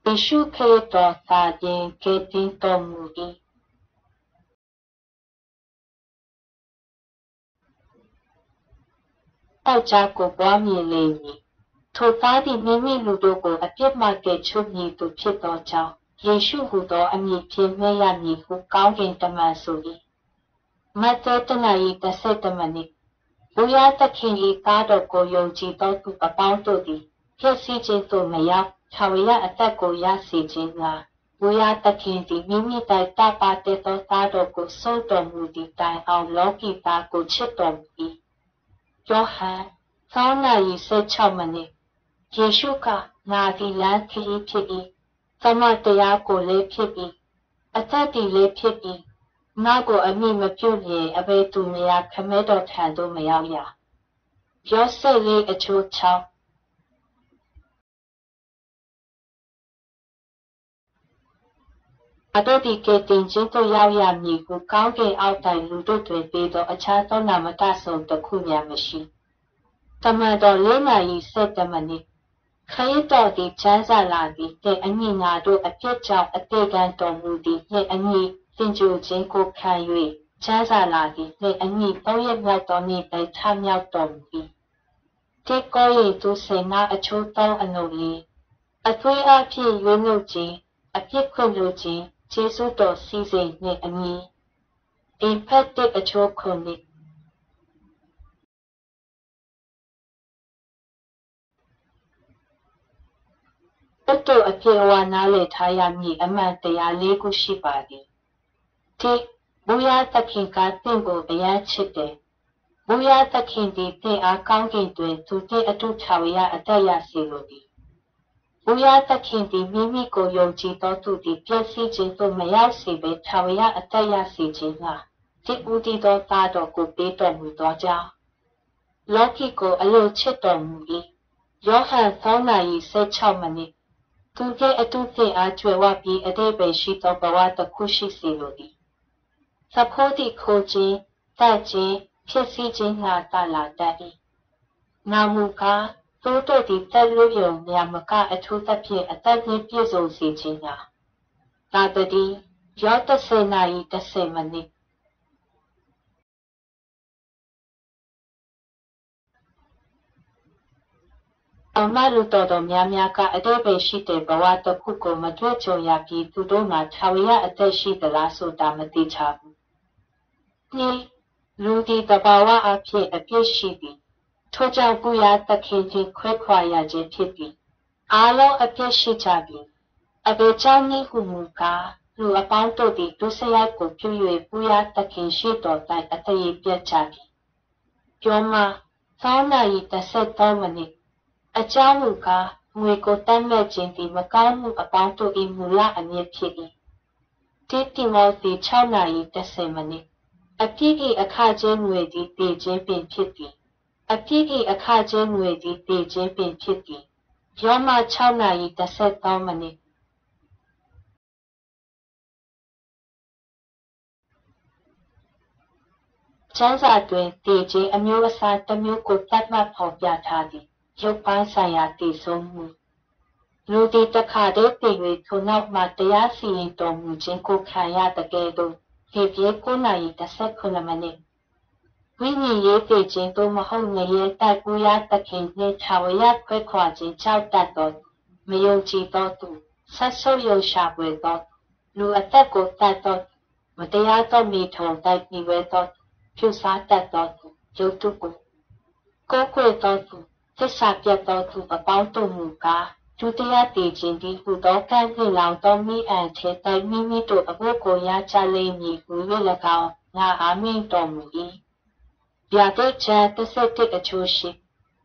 ယေရှုခရစ်တော်သာလျှင်ကယ်တင်တော်မူ၏တောက်ကြားကိုပွားမြင်လေမည်ထိုသားသည်မိမိလူတို့ကိုအပြစ်မှကယ်ချုပ်မည်သူဖြစ်သောကြောင့်ယေရှုဟူသောအမည်ဖြင့်မြတ်ရမည်ဟုကောင်းကင်တမန်ဆို၏မဿဲတနာရီ30မိနစ်ဘုရားသခင်၏သားတော်ကိုယုံကြည်သောသူအပေါင်းတို့သည်ပျက်စီးခြင်းသို့မရောက်ထာဝရအသက်ကိုရစေခြင်းငှာဘုရားသခင်သည်မိမိတိုင်တပါတဲ့သောသားတော်ကိုဆုံးတော်မူသည့်တိုင်အောင်လောကီသားကိုချစ်တော်မူ၏ယောဟန်9နာရီ16မိနစ်ယေရှုကငါသည်လမ်းခရီးဖြစ်၏သမတရားကိုလည်းဖြစ်၏အသက်သည်လည်းဖြစ်၏ငါကိုအမိမပြုတ်လျင်အဘယ်သူများခမဲတော်ထံသို့မရောက်ရယောဆက်လေးအချိုး6အတို့ဒီကတင်ချင်းတို့ရောက်ရမည်ဟုကောင်းကင်အောက်တိုင်လူတို့တွင်ပေးသောအခြားသောနာမတဆုံးတစ်ခုများမရှိတမန်တော်4နာရီ7မိနစ်ခရစ်တော်သည်ချမ်းသာလာသည်နှင့်အညီငါတို့အပြစ်ကြောင့်အသေးခံတော်မူသည်နှင့်အညီသင်ကြိုခြင်းကိုခံ၍ချမ်းသာလာသည်နှင့်အညီ3ရက်မြောက်သောနေ့တိုင်ထမြောက်တော်မူ၏တေကော၏သူစေနာအချိုးသောအနုလေးအသွေးအဖြစ်ရွေးနှုတ်ခြင်းအပြစ်ခွင့်လို့ခြင်းကျေးဇူးတော်စီစဉ်နှင့်အညီအင်ဖက်တစ်အချိုးခုနှစ်တို့အဖြစ်အဝနားလည်ထားရမည်အမှန်တရား၄ခုရှိပါသည်တိဘုရားသခင်ကသင်ကိုအယံချစ်တယ်ဘုရားသခင်သည်သင်အားကောင်းကင်တွင်သူသင်အတုထာဝရအသက်ရစေလိုသည်ဘုရားသခင်သည်မိမိကိုယုံကြည်သောသူသည်ပျက်စီးခြင်းသို့မရောက်စေဘဲထာဝရအသက်ရစေခြင်းငှာတိဦးတည်သောသားတော်ကိုပေးတော်မူသောကြောင့်လောကီကိုအလိုချစ်တော်မူ၏ယောဟန်9နာရီ16မိနစ်သူကအတုသင်အားကြွယ်ဝပြီးအတိတ်ပဲရှိသောဘဝတစ်ခုရှိစေလိုသည်သဖို့သည်ခိုးခြင်းတိုက်ခြင်းဖြစ်စည်းခြင်းငှာတလာတတ်၏နာမူကားသို့တို့သည်တက်လွယုံမြမကအထူးသဖြင့်အသက်နှင့်ပြည့်စုံစေခြင်းငှာသာတည်းယော30နာရီ10မိနစ်အမလူတော်များကအတိတ်ပဲရှိတဲ့ဘဝတစ်ခုကိုမတွေ့ကြုံရပြီးသူတို့မှာထာဝရအသက်ရှိသလားဆိုတာမသိချဘူး။ဒီလူဒီတဘာဝအဖြစ်အပြစ်ရှိသည်ထို့ကြောင့်ဘုရားသခင်ကြီးခွဲခွာရခြင်းဖြစ်သည်အားလုံးအပြစ်ရှိကြပြီအဘယ်ကြောင့်နည်းဟုမူကားလူအပေါင်းတို့သည်ဒုစရိုက်ကိုပြု၍ဘုရားသခင်ရှိတော်တိုင်အသေးပြတ်ကြပြီပြောမှ3နာရီ13မိနစ်အကြောင်းမူကားငွေကိုတတ်မဲ့ခြင်းသည်မကောင်းမှုအပေါင်းတို့၏မူလအမြစ်ဖြစ်၏တိမောသေ6နာရီ10မိနစ်အပြစ်၏အခခြင်းငွေသည်တည်ခြင်းပင်ဖြစ်သည်အပြစ်၏အခခြင်းငွေသည်တည်ခြင်းပင်ဖြစ်သည်ယောမ6နာရီ13မိနစ်ကျမ်းစာတွင်တည်ခြင်းအမျိုးအစားတစ်မျိုးကိုသတ်မှတ်ဖော်ပြထားသည်ရုပ်ပိုင်းဆိုင်ရာတည်ဆုံးမှုလူသည်တစ်ခါတည်းတည်၍ထိုနောက်မှတရားစီရင်တော်မူခြင်းကိုခံရတဲ့ကဲ့သို့ဟေဘရဲ9နာရီ19မိနစ်ဝိညာဉ်ရေးတည်ခြင်းသို့မဟုတ်ငရဲတိုက်ပူရသခင်နှင့်ထာဝရခွဲခွာခြင်းကြောက်တတ်သောမယုံကြည်သောသူဆက်ဆုပ်ယုံရှာပွေသောလူအသက်ကိုတတ်သောမတရားသောမိထုံတိုက်ပြီးဝဲသောဖြူစားတတ်သောရုပ်တုကိုကိုယ်ကွယ်သောသူသစ္စာပြတ်သောသူအပေါင်းတို့မူကားဒုတိယတည်ခြင်းသည်ဟူသောကံ့နှင့်လောင်သောမိအံထဲတိုက်မိမိတို့အဖို့ကိုရကြလိမ့်မည်ဟု၍၎င်းငါအာမင်တော်မူ၏ဗျာဒိတ်ချမ်း31အချိုးရှိ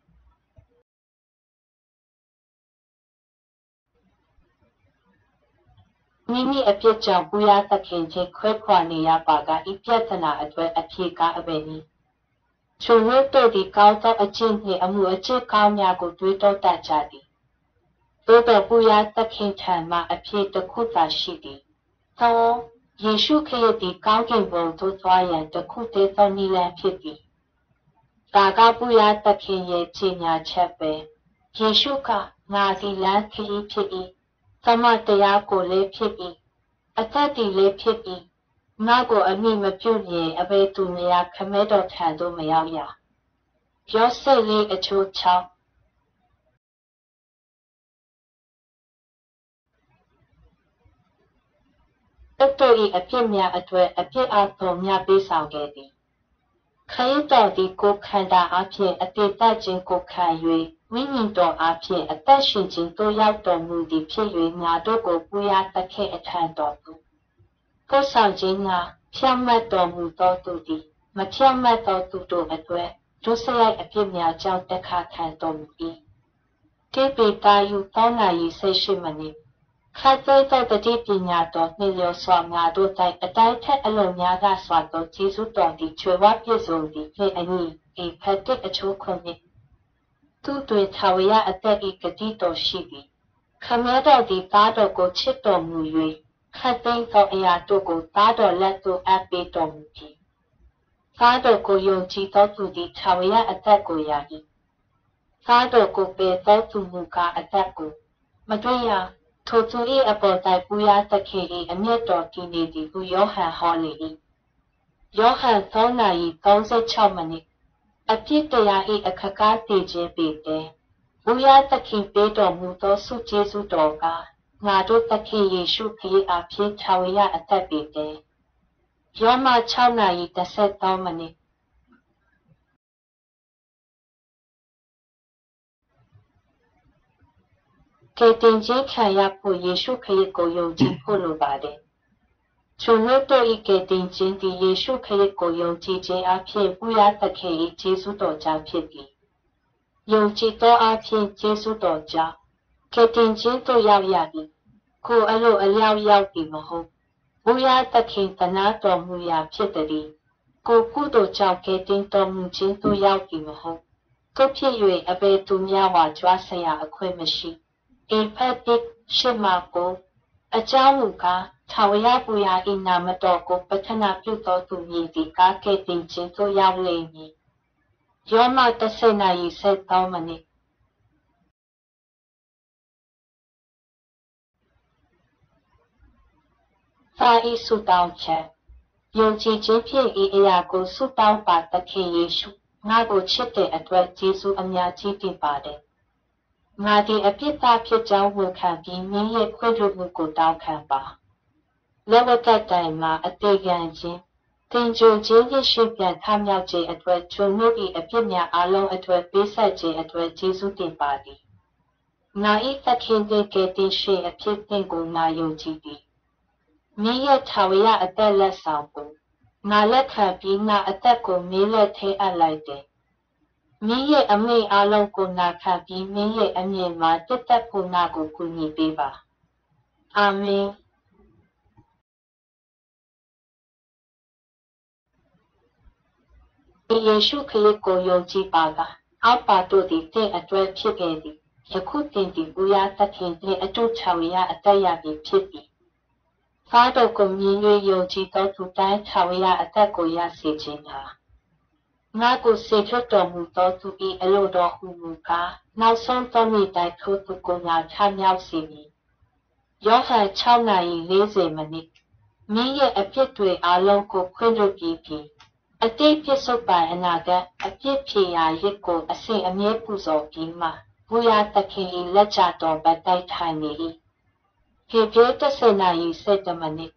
မိမိအပြစ်ကြောင့်ဘုရားသခင်ချင်းခွဲခွာနေရပါကဤပြဿနာအတွက်အဖြေကအဘယ်နည်းချို့တို့သည်ကောင်းသောအကျင့်နှင့်အမှုအကျင့်ကောင်းများကိုတွေးတောတတ်ကြသည်သို့တော်ဘုရားသခင်ထံမှအဖြေတစ်ခုသာရှိသည်သောယေရှုခရစ်သည်ကောင်းကင်ဘုံသို့သွားရန်တစ်ခုတည်းသောနည်းလမ်းဖြစ်သည်ဒါကဘုရားသခင်ရဲ့ကြေညာချက်ပဲယေရှုကငါသည်လမ်းခရီးဖြစ်၏သမတရားကိုလည်းဖြစ်ပြီးအသက်တည်လည်းဖြစ်ပြီးငါကိုအမိမပြုတ်ရင်အဘယ်သူများခမဲတော်ထံသို့မရောက်ရယောဆက်လေးအချိုး6တက်တို့၏အပြစ်များအတွက်အပြစ်အသောများပေးဆောင်ခဲ့သည်ခရစ်တော်သည်ကိုယ်ခန္ဓာအဖြစ်အတည်တတ်ခြင်းကိုခံ၍ဝိညာဉ်တော်အဖြစ်အသက်ရှင်ခြင်းသို့ရောက်တော်မူသည်ဖြစ်၍ငါတို့ကိုပူရသခင်အထံတော်သို့ပို့ဆောင်ခြင်းငါဖြောင့်မတ်တော်မူသောသူသည်မဖြောင့်မတ်သောသူတို့အတွက်ဒုစရိုက်အပြစ်များကြောင့်တက်ခါခံတော်မူ၏တိပိတာယူသောနာရီ18မိနစ်ခတ်သိသောတတိပညာတော်နှင့်လျော်စွာငါတို့၌အတိုင်းထက်အလုံးများသာစွာသောကျေးဇူးတော်သည်ချွေဝပြည့်စုံသည်နှင့်အညီဤဖတ်တစ်အချိုးခုနှစ်သူတွင်ထာဝရအသက်၏ဂတိတော်ရှိသည်ခမဲတော်သည်သားတော်ကိုချစ်တော်မူ၍ခတ်သိသောအရာတို့ကိုသားတော်လက်သို့အပ်ပေးတော်မူပြီသားတော်ကိုယုံကြည်သောသူသည်ထာဝရအသက်ကိုရ၏သားတော်ကိုပယ်သောသူမူကားအသက်ကိုမတွေ့ရထိုသူ၏အပေါ်၌ပူရသခင်၏အမျက်တော်တည်နေသည်ဟုယောဟန်ဟောလေ၏ယောဟန်3နာရီ36မိနစ်အပြစ်တရား၏အခါကားတည်ခြင်းပေတယ်ပူရသခင်ပေးတော်မူသောဆုကျေးဇူးတော်ကငါတို့သခင်ယေရှုခရစ်အဖြစ်ထာဝရအသက်ပေတယ်ယောမ6နာရီ33မိနစ်ကယ်တင်ခြင်းခံရဖို့ယေရှုခရစ်ကိုယုံကြည်ဖို့လိုပါတယ်။ကျွန်ုပ်တို့၏ကယ်တင်ခြင်းသည်ယေရှုခရစ်ကိုယုံကြည်ခြင်းအဖြစ်ပူရသခင်၏ကျေးဇူးတော်ကြောင့်ဖြစ်သည်။ယုံကြည်သောအဖြစ်ကျေးဇူးတော်ကြောင့်ကယ်တင်ခြင်းသို့ရောက်ရသည်။ကိုယ်အလိုအလျောက်ရောက်သည်မဟုတ်။ပူရသခင်သနာတော်မူရာဖြစ်သည်။ကိုယ်ကုသိုလ်ကြောင့်ကယ်တင်တော်မူခြင်းသို့ရောက်သည်မဟုတ်။သို့ဖြစ်၍အဘယ်သူများဝါကြွားစရာအခွင့်မရှိ။ဧဖက်တစ်ရှမကိုအကြောင်းမူကားထာဝရဘုရား၏နာမတော်ကိုပဌနာပြုသောသူမည်သည်ကားကဲ့တင်ခြင်းသို့ရောက်လိမ့်မည်ယောမ10နာရီ73မိနစ်သာဤဆုတောင်းချက်ယုံကြည်ခြင်းဖြင့်ဤအရာကိုဆုတောင်းပါသခင်ယေရှုငါကိုချစ်တဲ့အတွက်ယေရှုအများကြီးတင်ပါတယ်ငါဒီအပြစ်သားဖြစ်ကြောင်းဝန်ခံပြီးမင်းရဲ့ခွင့်ပြုမှုကိုတောင်းခံပါလောကတိုင်မှာအသေးခံခြင်းတင်ကြိုခြင်းရရှိပြန်ထမြောက်ခြင်းအတွက်ကျွန်ုပ်၏အပြစ်များအလုံးအတွက်ပေးဆက်ခြင်းအတွက်ယေရှုတင်ပါသည်ငါ၏သခင်ကယ်တင်ရှင်အဖြစ်သင်ကိုငါယုံကြည်သည်မင်းရဲ့ထာဝရအသက်လက်ဆောင်ကိုငါလက်ခံပြီးငါအသက်ကိုမင်းလက်ထဲအပ်လိုက်တယ်မင်းရဲ့အမိန့်အလုံးကိုနာခံပြီးမင်းရဲ့အမြင်မှာတက်တက်ဖို့နာကိုကူညီပေးပါအာမင်ယေရှုခရစ်ကိုယုံကြည်ပါကအောက်ပါတို့သည်တင့်အတွက်ဖြစ်ခဲ့သည်ယခုတင်သည်ဘုရားသခင်နှင့်အတူချောင်ရအသက်ရပြီဖြစ်သည်သားတော်ကိုမြင်၍ယုံကြည်သောသူတိုင်းချောင်ရအသက်ကိုရစေခြင်းဟာငါကိုစေလွှတ်တော်မူသောသူ၏အလိုတော်ဟူမူကားနောက်ဆုံးသောနေ့တိုင်းထိုသူကိုငါထမြောက်စေမည်ယောဟန်6နာရီ40မိနစ်မင်းရဲ့အပြစ်တွေအလုံးကိုခွင့်လွှတ်ပြီးပြီအတိတ်ပြစ္ဆုတ်ပိုင်အနာဂတ်အပြစ်ဖြေရာရစ်ကိုအစဉ်အမြဲပူဇော်ပြီးမှဘုရားသခင်၏လက်ချတော်ပတ်တိုက်ထိုင်နေ၏ဖေဖေ10နာရီ7မိနစ်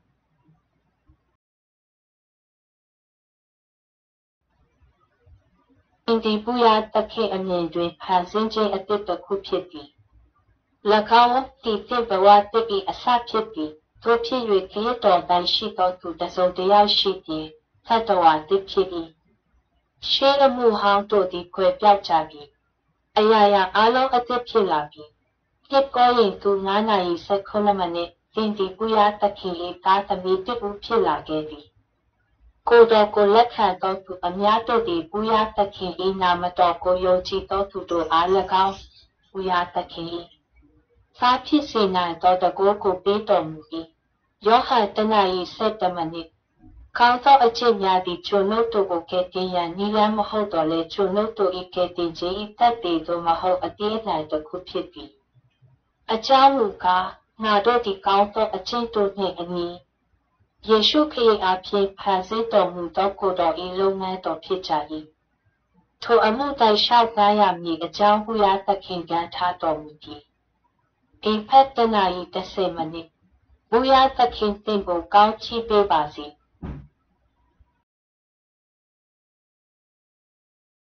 ဒီဘုရားသခင်အမြင်တွင်ဖန်ဆင်းခြင်းအသစ်တစ်ခုဖြစ်သည်၎င်းဒီသစ်ဘဝတည်ပြီးအစဖြစ်သည်သို့ဖြစ်၍ခရစ်တော်တိုင်ရှိသောသူတစ်စုံတစ်ယောက်ရှိသည်သတ္တဝါတည်ဖြစ်၏ရှေးအမှုဟောင်းတို့သည်ခွဲပြောက်ကြပြီအရာရာအလုံးအသစ်ဖြစ်လာပြီဖြစ်ကောရင်သူ9နာရီ19မိနစ်သင်ဒီဘုရားသခင်၏သားသမီးတစ်ဦးဖြစ်လာခဲ့သည်ကိုယ်တော်ကိုလက်ခံသောသူအများတို့သည်ဘုရားသခင်၏နာမတော်ကိုယုံကြည်သောသူတို့အား၎င်းဘုရားသခင်၏သာဖြစ်စေနိုင်သောတကူကိုပေးတော်မူ၏ယောဟန်1နာရီ7မိနစ်ကောင်းသောအကျင့်များသည်ကျွန်ုပ်တို့ကိုကယ်တင်ရန်နည်းလမ်းမဟုတ်တော့လေကျွန်ုပ်တို့၏ကယ်တင်ခြင်း၏တတ်တည်သောမဟုတ်အသေးအနိုင်တစ်ခုဖြစ်သည်အကြောင်းမူကားငါတို့ဒီကောင်းသောအကျင့်တို့နှင့်အညီယေရှုခရစ်အားဖြင့်ဖန်ဆင်းတော်မူသောကိုယ်တော်၏လုပ်ငန်းတော်ဖြစ်ကြ၏ထိုအမှုတိုင်လျှောက်ကားရမည်အကြောင်းဘုရားသခင်ကထားတော်မူသည်အိဖက်တနာရီ30မိနစ်ဘုရားသခင်သင်ကိုကောင်းချီးပေးပါစေ